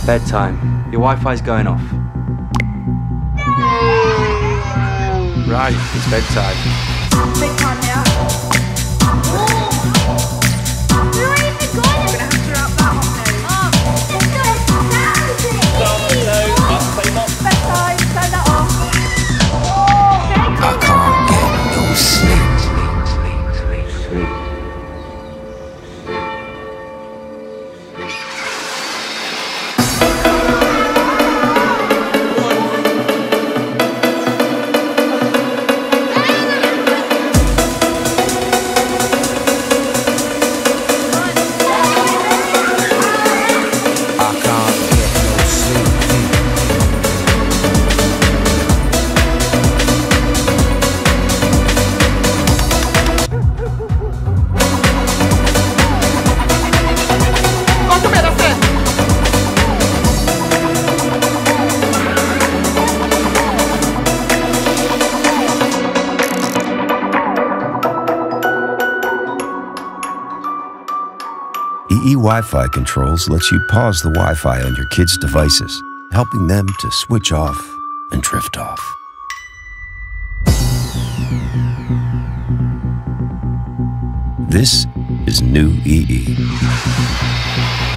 Bedtime. Your Wi-Fi's going off. Right, it's bedtime. Bedtime now. Where are you going? You're gonna have to wrap that off now. Bedtime, turn that off. I can't get no sleep. EE Wi-Fi controls lets you pause the Wi-Fi on your kids' devices, helping them to switch off and drift off. This is new EE.